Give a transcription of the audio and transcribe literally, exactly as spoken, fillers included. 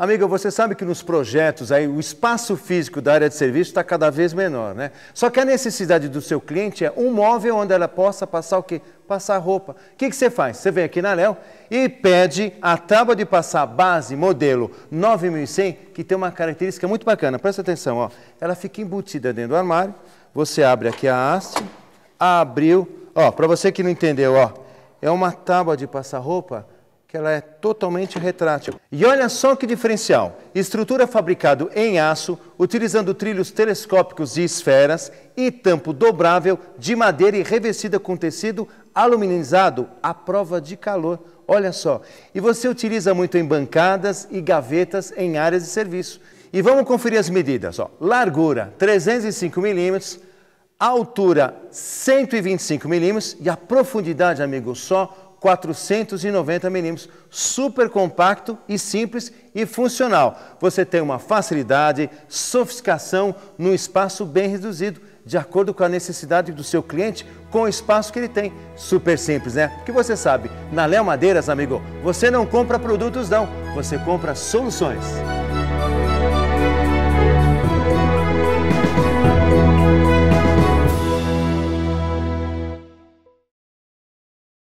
Amiga, você sabe que nos projetos aí o espaço físico da área de serviço está cada vez menor, né? Só que a necessidade do seu cliente é um móvel onde ela possa passar o quê? Passar roupa. O que, que você faz? Você vem aqui na Léo e pede a tábua de passar base modelo nove mil e cem, que tem uma característica muito bacana. Presta atenção, ó. Ela fica embutida dentro do armário. Você abre aqui a haste, abriu. Ó, para você que não entendeu, ó, é uma tábua de passar roupa que ela é totalmente retrátil. E olha só que diferencial. Estrutura fabricada em aço, utilizando trilhos telescópicos e esferas e tampo dobrável de madeira e revestida com tecido aluminizado à prova de calor. Olha só. E você utiliza muito em bancadas e gavetas em áreas de serviço. E vamos conferir as medidas. Ó. Largura trezentos e cinco milímetros, altura cento e vinte e cinco milímetros e a profundidade, amigo, só quatrocentos e noventa milímetros, super compacto e simples e funcional. Você tem uma facilidade, sofisticação num espaço bem reduzido, de acordo com a necessidade do seu cliente, com o espaço que ele tem. Super simples, né? Porque você sabe, na Léo Madeiras, amigo, você não compra produtos não, você compra soluções.